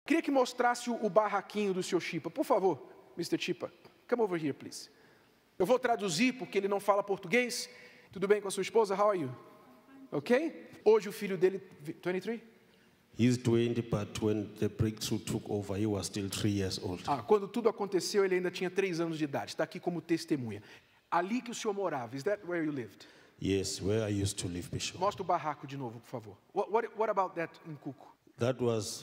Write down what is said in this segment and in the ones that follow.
Queria que mostrasse o barraquinho do Sr. Chipa. Por favor, Mr. Chipa, come over here, please. Eu vou traduzir porque ele não fala português. Tudo bem com a sua esposa? How are you? Ok? Hoje o filho dele, 23? He's 20, but when the breakthrough took over, he was still 3 years old. Quando tudo aconteceu, ele ainda tinha 3 anos de idade. Está aqui como testemunha. Ali que o senhor morava, is that where you lived? Yes, where I used to live, Bishop. Mostra o barraco de novo, por favor. What about that in Cuco? That was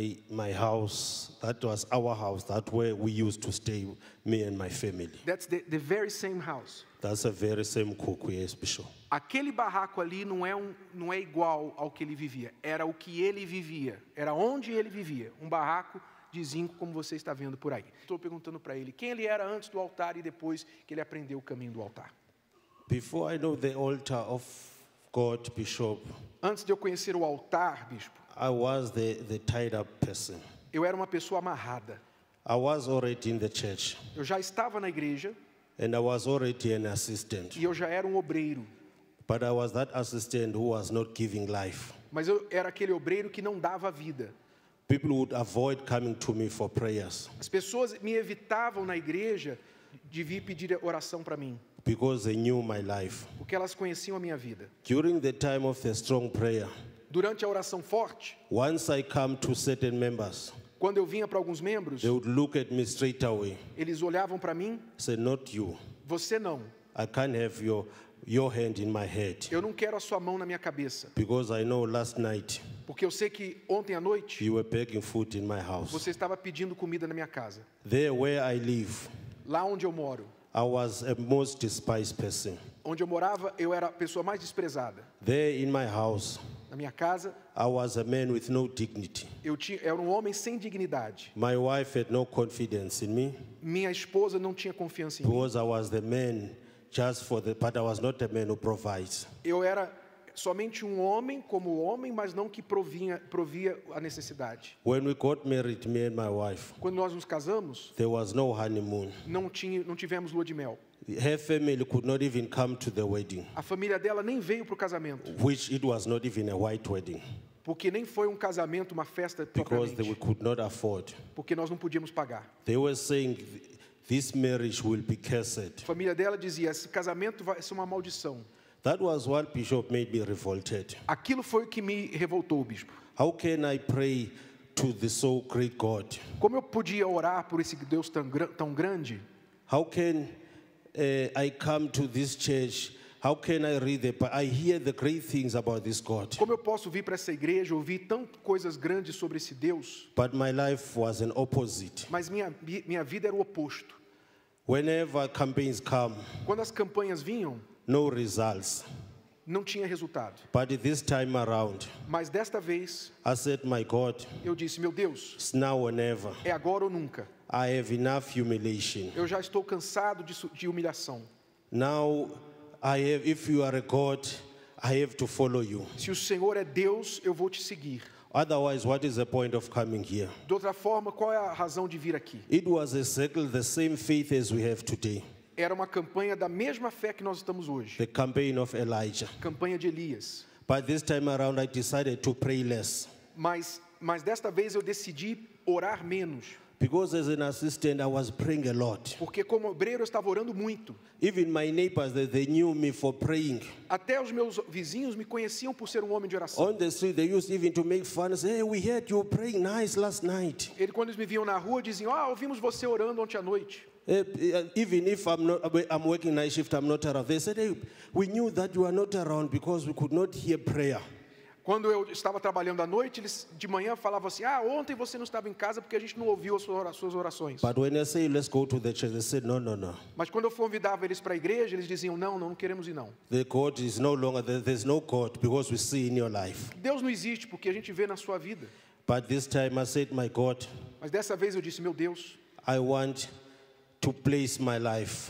my house. That was our house. That's where we used to stay, me and my family. That's the very same house. That's a very same cook, yes, Bishop. Aquele barraco ali não é igual ao que ele vivia. Era o que ele vivia. Era onde ele vivia. Um barraco de zinco, como você está vendo por aí. Estou perguntando para ele quem ele era antes do altar e depois que ele aprendeu o caminho do altar. Before I know the altar of God, Bishop, Antes de eu conhecer o altar, bispo, I was the tied up person. eu era uma pessoa amarrada. I was already in the church, Eu já estava na igreja and I was already an assistant. e eu já era um obreiro. But I was that assistant who was not giving life. Mas eu era aquele obreiro que não dava vida. People would avoid coming to me for prayers As pessoas me evitavam na igreja de vir pedir oração para mim, because they knew my life. porque elas conheciam a minha vida. During the time of the strong prayer, Durante a oração forte, once I come to certain members, quando eu vinha para alguns membros, they would look at me straight away, eles olhavam para mim, say, "Not you. você não. I can't have your hand in my head Eu não quero a sua mão na minha cabeça, because I know last night porque eu sei que ontem à noite you were begging food in my house." você estava pedindo comida na minha casa. There where I live, Lá onde eu moro, I was a most despised person. onde eu morava, eu era a pessoa mais desprezada. There in my house, Na minha casa, I was a man with no dignity. eu era um homem sem dignidade. My wife had no confidence in me Minha esposa não tinha confiança em mim. because I was the man but I was not the man who provides. Eu era somente um homem como homem, mas não que provia a necessidade. When we got married, me and my wife, Quando nós nos casamos, there was no honeymoon. não tivemos lua de mel. Her family could not even come to the wedding, A família dela nem veio para o casamento, which it was not even a white wedding porque nem foi um casamento, uma festa because we propriamente, could not afford. porque nós não podíamos pagar. They were saying this marriage will be cursed. A família dela dizia, esse casamento vai ser uma maldição. That was what Bishop made me revolted. Aquilo foi o que me revoltou, bispo. How can I pray to the so great God? Como eu podia orar por esse Deus tão grande? How can I come to this church? How can I read I hear the great things about this God, Como eu posso vir para essa igreja, ouvir tantas coisas grandes sobre esse Deus, but my life was an opposite. mas minha vida era o oposto. Whenever campaigns come, Quando as campanhas vinham, no results. não tinha resultado. But this time around, Mas desta vez, I said, my God, eu disse, meu Deus, it's now or never. é agora ou nunca. I have enough humiliation. Eu já estou cansado de humilhação. Now, if you are a God, I have to follow you. Se o Senhor é Deus, eu vou te seguir. Otherwise, what is the point of coming here? De outra forma, qual é a razão de vir aqui? It was exactly the same faith as we have today. Era uma campanha da mesma fé que nós estamos hoje. The campaign of Elijah. Campanha de Elias. But this time around, I decided to pray less. Mas desta vez eu decidi orar menos. Because as an assistant, I was praying a lot. Porque como obreiro eu estava orando muito. Even my neighbors, they knew me for praying. Até os meus vizinhos me conheciam por ser um homem de oração. On the street, they used even to make fun and say, hey, we heard you praying nice last night. Quando eles me viam na rua, diziam, ouvimos você orando ontem à noite. Even if I'm working night shift, I'm not around. They said, hey, we knew that you are not around because we could not hear prayer. Quando eu estava trabalhando à noite, eles de manhã falavam assim, ontem você não estava em casa porque a gente não ouviu as suas orações. But when I say, let's go to the church, they said, no. Mas quando eu convidava eles para a igreja, eles diziam, não queremos ir não. The God is no longer, there's no God because we see in your life. Deus não existe porque a gente vê na sua vida. But this time I said, my God, Mas dessa vez eu disse, meu Deus, I want to place my life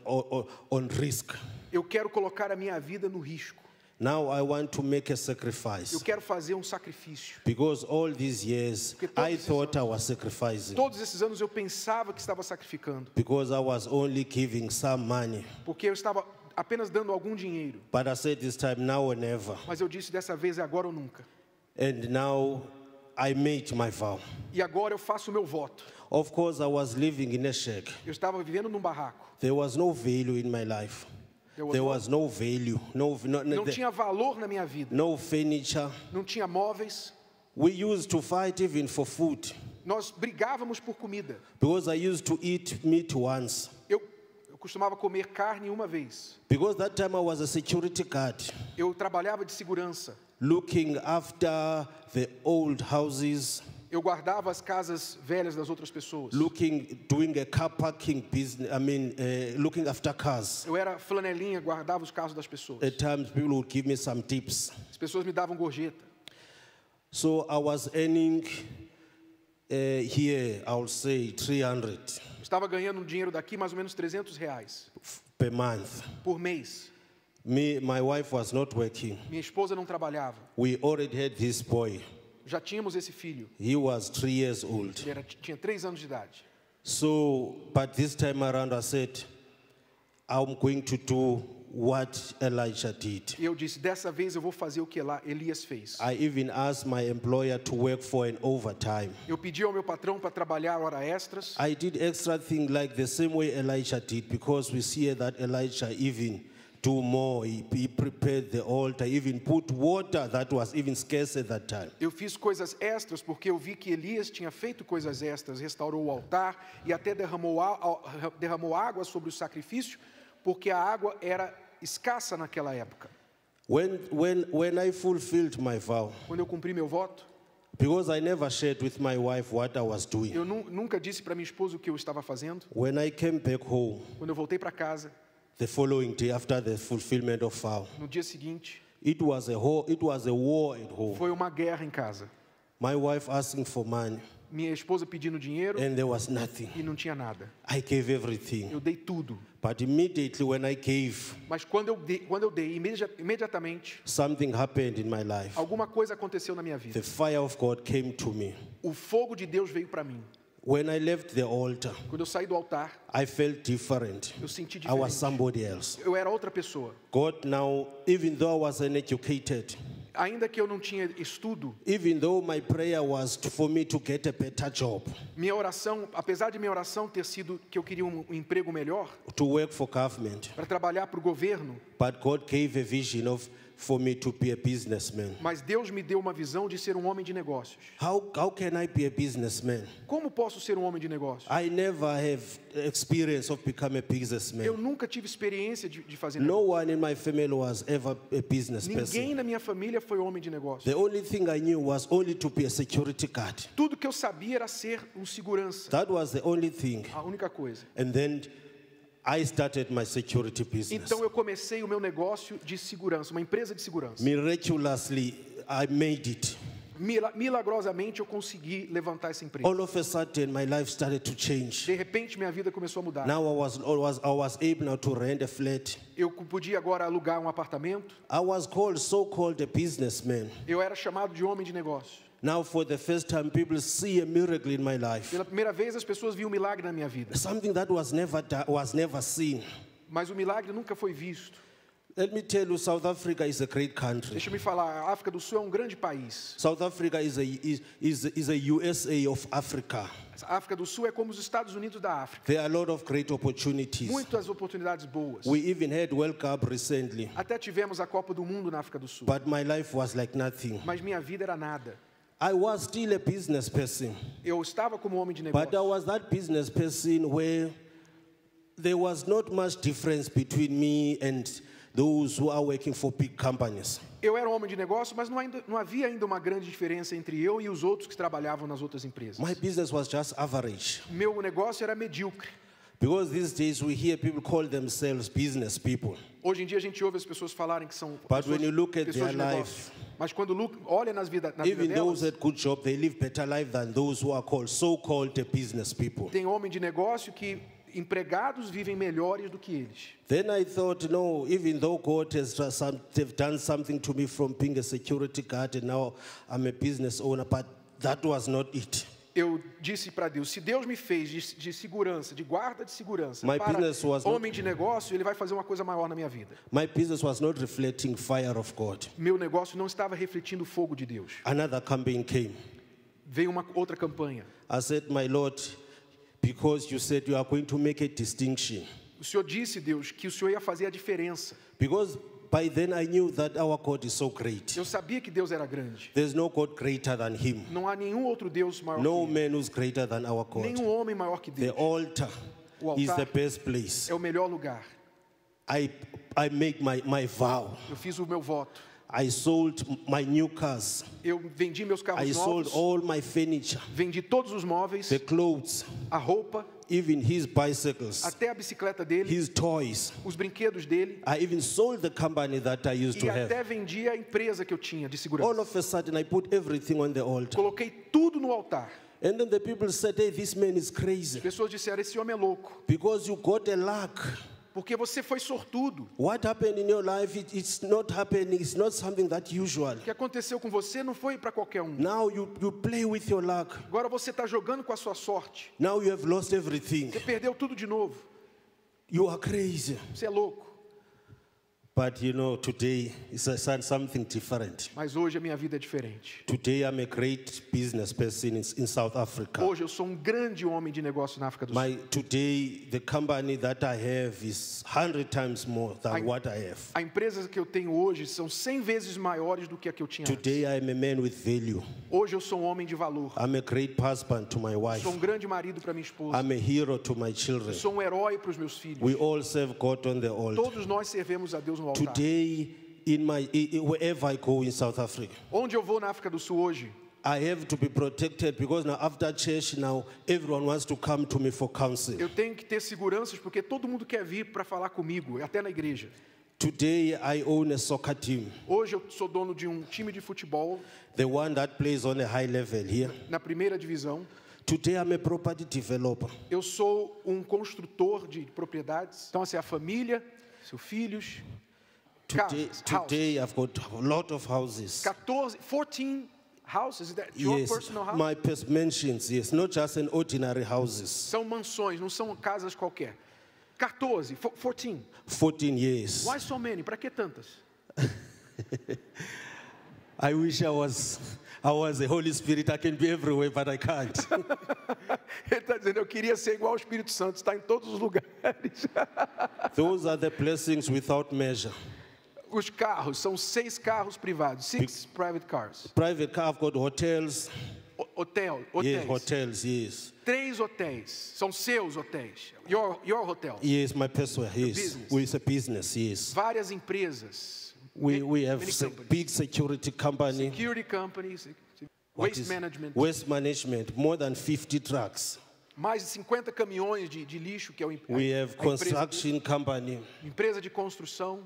on risk. eu quero colocar a minha vida no risco. Now I want to make a sacrifice. Eu quero fazer um sacrifício. Because all these years, I thought I was sacrificing. Todos esses anos eu pensava que estava sacrificando. Because I was only giving some money. Porque eu estava apenas dando algum dinheiro. But I said this time, now or never. Mas eu disse, dessa vez é agora ou nunca. And now I made my vow. E agora eu faço o meu voto. Of course, I was living in a shack. Eu estava vivendo num barraco. There was no value in my life. There was no value. Não tinha valor na minha vida. No furniture. Não tinha móveis. We used to fight even for food. Nós brigávamos por comida. Because I used to eat meat once. Eu costumava comer carne uma vez. Because that time I was a security guard. Eu trabalhava de segurança. Looking after the old houses. Eu guardava as casas velhas das outras pessoas. Doing a car parking business. Looking after cars. Eu era flanelinha, guardava os carros das pessoas. At times people would give me some tips. As pessoas me davam gorjeta. So I was earning here, I would say 300. Estava ganhando um dinheiro daqui, mais ou menos R$300 per month. por mês. My wife was not working. Minha esposa não trabalhava. We already had this boy. Já tínhamos esse filho. He was 3 years old. Ele tinha 3 anos de idade. So, but this time around I said, I'm going to do what Elijah did. E eu disse, dessa vez eu vou fazer o que Elias fez. I even asked my employer to work for an overtime. Eu pedi ao meu patrão para trabalhar hora extras. I did extra thing like the same way Elijah did, because we see that Elijah even do more. He prepared the altar, even put water that was even scarce at that time. Eu fiz coisas extras porque eu vi que Elias tinha feito coisas extras, restaurou o altar e até derramou água sobre o sacrifício, porque a água era escassa naquela época. When I fulfilled my vow, Quando eu cumpri meu voto, because I never shared with my wife what I was doing. eu nunca disse para minha esposa o que eu estava fazendo. When I came back home, Quando eu voltei para casa, the following day after the fulfillment of vow, no dia seguinte, it was a war at home. foi uma guerra em casa. My wife asking for money, Minha esposa pedindo dinheiro and there was nothing. e não tinha nada. I gave everything. Eu dei tudo. But immediately when I gave, Mas quando eu dei, imediatamente, something happened in my life. alguma coisa aconteceu na minha vida. The fire of God came to me. O fogo de Deus veio para mim. When I left the altar, Quando eu saí do altar, I felt different. eu senti I was diferente. somebody else. Eu era outra pessoa. God now, even though I was uneducated, Ainda que eu não tinha estudo, even though my prayer was for me to get a better job, minha oração, apesar de minha oração ter sido que eu queria um emprego melhor, to work for government, para trabalhar para o governo, but God gave a vision for me to be a businessman. mas Deus me deu uma visão de ser um homem de negócios. How can I be a businessman? Como posso ser um homem de negócios? I never have experience of becoming a Eu businessman. nunca tive experiência de fazer No negócio. one in my family was ever a business Ninguém person. na minha família foi homem de negócio. The only thing I knew was only to be a security guard. Tudo que eu sabia era ser um segurança. That was the only thing. A única coisa. And then I started my security business. Então eu comecei o meu negócio de segurança, uma empresa de segurança. Miraculously, I made it. Milagrosamente eu consegui levantar essa empresa. All of a sudden, my life started to change. De repente minha vida começou a mudar. Now I was able now to rent a flat. Eu podia agora alugar um apartamento. I was so-called a businessman. Eu era chamado de homem de negócio. Now for the first time, people see a miracle in my life. Pela primeira vez as pessoas viam um milagre na minha vida. Something that was never seen. Mas o milagre nunca foi visto. Let me tell you, South Africa is a great country. Deixa eu me falar, a África do Sul é um grande país. South Africa is a USA of Africa. A África do Sul é como os Estados Unidos da África. There are a lot of great opportunities. Muitas oportunidades boas. We even had World Cup recently. Até tivemos a Copa do Mundo na África do Sul. But my life was like nothing. Mas minha vida era nada. I was still a business person. Eu estava como homem de But I negócio. was that business person where there was not much difference between me and those who are working for big companies. Eu era um homem de negócio, mas não havia ainda uma grande diferença entre eu e os outros que trabalhavam nas outras empresas. My business was just average. Meu negócio era medíocre. Because these days we hear people call themselves business people. Hoje em dia a gente ouve as pessoas falarem que são But when you look at pessoas their de negócio. life, Mas quando olha na vida even those delas, at good job, they live better life than those who are so-called business people. tem homem de negócio que empregados vivem melhores do que eles. Then I thought, no, even though God has done something to me from being a security guard and now I'm a business owner, but that was not it. Eu disse para Deus, se Deus me fez de segurança, de guarda de segurança, My para business was homem de negócio, Ele vai fazer uma coisa maior na minha vida. My business was not reflecting fire of God. Meu negócio não estava refletindo o fogo de Deus. Another campaign came. Veio uma outra campanha. I said, my Lord, because you said you are going to make a distinction. O Senhor disse, Deus, que o Senhor ia fazer a diferença. Because by then I knew that our God is so great. Eu sabia que Deus era grande. There's no God greater than him. Não há nenhum outro Deus maior No que ele. man who's greater than our God. Nenhum homem maior que The Deus. altar O is the altar best place. é o melhor lugar. I make my vow. Eu fiz o meu voto. I sold my new cars. Eu vendi meus carros I sold novos. all my furniture, Vendi todos os móveis, the clothes, a roupa, even his bicycles, até a bicicleta dele, his toys. os brinquedos dele. I even sold the company that I used E to have. até vendi a empresa que eu tinha de All segurança. of a sudden, I put everything on the altar. Coloquei tudo no altar. And then the people said, hey, this man is As crazy pessoas disseram, esse homem é louco. because you got a luck. Porque você foi sortudo. What happened in your life, it's not happening. It's not something that usual. O que aconteceu com você não foi para qualquer um. Now you play with your luck. Agora você está jogando com a sua sorte. Now you have lost everything. Você perdeu tudo de novo. You are crazy. Você é louco. But you know, today is something different. Mas hoje a minha vida é diferente. Today I'm a great business person in South Africa. Hoje eu sou um grande homem de negócio na África do Sul. Today the company that I have is 100 times more than what I have. A empresa que eu tenho hoje são 100 vezes maiores do que a que eu tinha antes. Today I am a man with value. Hoje eu sou um homem de valor. I'm a great husband to my wife. Sou um grande marido para minha esposa. I'm a hero to my children. Sou um herói para os meus filhos. We all serve God on the altar. Todos nós servemos a Deus no altar. Today, wherever I go in South Africa, Onde eu vou na África do Sul hoje, I have to be protected because now after church, now everyone wants to come to me for counsel. eu tenho que ter seguranças porque todo mundo quer vir para falar comigo, até na igreja. Today, I own a soccer team, Hoje eu sou dono de um time de futebol the one that plays on a high level here. na primeira divisão. Today, I'm a property developer. Eu sou um construtor de propriedades. Então, assim, a família, seus filhos, casas, Today, I've got a lot of houses. 14 houses. Is that your Yes, personal house? my mansions, yes, not just an ordinary houses. São mansões, não são casas qualquer. 14. 14 years. Why so many? Para que tantas? I wish I was the Holy Spirit. I can be everywhere, but I can't. Ele está dizendo, eu queria ser igual ao Espírito Santo, está em todos os lugares. Those are the blessings without measure. Os carros, são 6 carros privados, 6 private cars. Private car, I've got hotels. Hotéis. Yes, hotels, yes. 3 hotéis, são seus hotéis. Your hotel. Yes, my personal, yes. business. With a business, yes. Várias empresas. We have many a companies. big security company. Security companies, What waste is- management. Waste management, more than 50 trucks. Mais de 50 caminhões de lixo, que é We have a empresa, construction company. empresa de construção.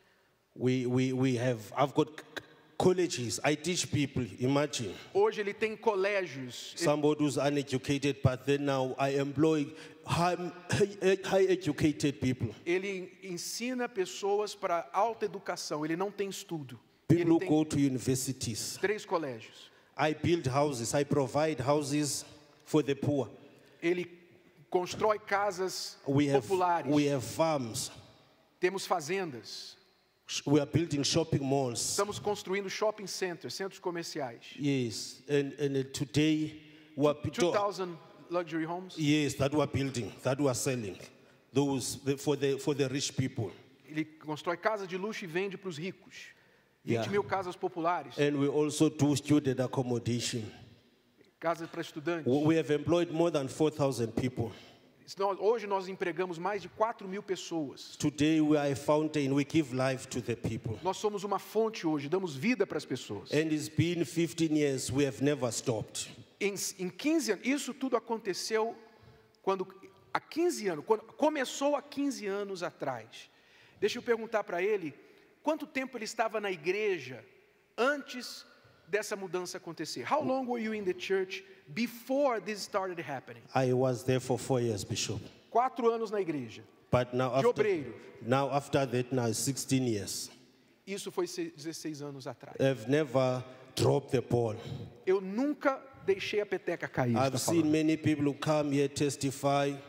I've got colleges. I teach people, imagine. Hoje ele tem colégios. Somebody who's uneducated, but then now I employ high educated people. Ele ensina pessoas para alta educação. Ele não tem estudo. People Ele who tem go to universities. 3 colégios. I build houses. I provide houses for the poor. Ele constrói casas We populares. have farms. Temos fazendas. We are building shopping malls. Estamos construindo shopping centers, centros comerciais. Yes, and today we are 2,000 luxury homes. yes, that we are building, that we are selling, for the rich people. Ele constrói casas de luxo e vende para os ricos. 20 Yeah. mil casas populares, And we also do student accommodation. casas para estudantes. We have employed more than 4,000 people. Hoje nós empregamos mais de 4 mil pessoas. Today we are a fountain. We give life to the people. Nós somos uma fonte hoje, damos vida para as pessoas. And it's been 15 years. We have never stopped. Em 15 anos, isso tudo aconteceu há 15 anos, quando começou há 15 anos atrás. Deixa eu perguntar para ele, quanto tempo ele estava na igreja antes dessa mudança acontecer? How long were you in the church before this started happening? I was there for 4 years, Bishop. 4 anos na igreja. But now De obreiro. after that, now it's 16 years. Isso foi 16 anos atrás. I've never dropped the ball. Eu nunca deixei a peteca cair. I've está seen falando. many people who come here testify.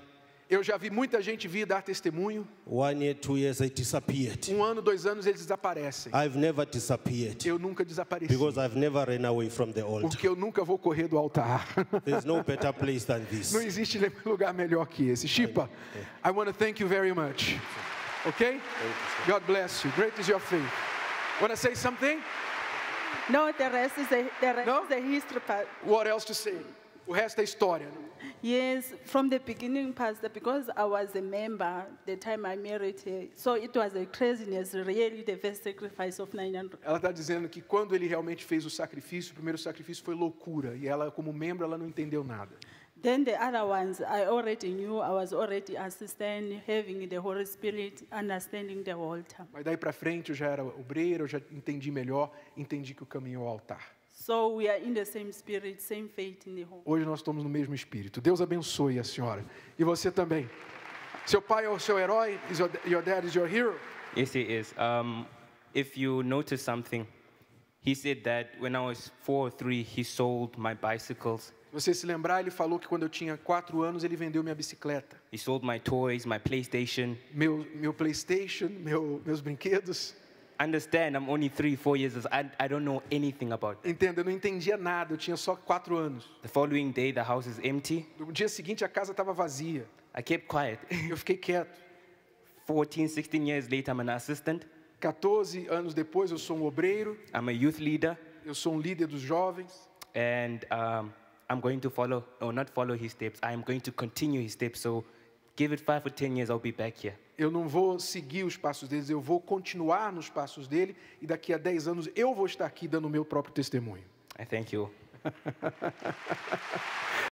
Eu já vi muita gente vir dar testemunho. 1 year, 2 years, they disappeared. 1 ano, 2 anos, eles desaparecem. I've never disappeared Eu nunca desapareci. because I've never ran away from the altar. Porque eu nunca vou correr do altar. There's no better place than this. Não existe lugar melhor que esse. Shipa, I want to thank you very much. Okay? God bless you. Great is your faith. Want to say something? No, the rest is No? the history part. What else to say? O resto é história. Yes, from the beginning, Pastor, because I was a member the time I married her, so it was a craziness, really, the first sacrifice of 900. Ela está dizendo que quando ele realmente fez o primeiro sacrifício foi loucura. E ela, como membro, ela não entendeu nada. Then the other ones, I already knew, I was already assistant, having the Holy Spirit, understanding the altar. Mas daí para frente eu já era obreiro, eu já entendi melhor, entendi que o caminho é o altar. So we are in the same spirit, same faith in the home. Hoje nós estamos no mesmo espírito. Deus abençoe a senhora. E você também. Seu pai é o seu herói? Your dad is your hero? Yes, he is. If you notice something, he said that when I was 4 or 3, he sold my bicycles. Se você se lembrar, ele falou que quando eu tinha 4 anos, ele vendeu minha bicicleta. He sold my toys, my PlayStation. Meu PlayStation, meus brinquedos. Understand, I'm only 3, 4 years old. I don't know anything about it. Entenda, eu não entendia nada, eu tinha só 4 anos. The following day, the house is empty. No dia seguinte, a casa estava vazia. I kept quiet. Eu fiquei quieto. 14, 16 years later, I'm an assistant. 14 anos depois, eu sou um obreiro. I'm a youth leader. Eu sou um líder dos jovens. And I'm going to follow, or not follow his steps. I'm going to continue his steps. So give it 5 or 10 years, I'll be back here. Eu não vou seguir os passos deles, eu vou continuar nos passos dele. E daqui a 10 anos, eu vou estar aqui dando o meu próprio testemunho. I thank you.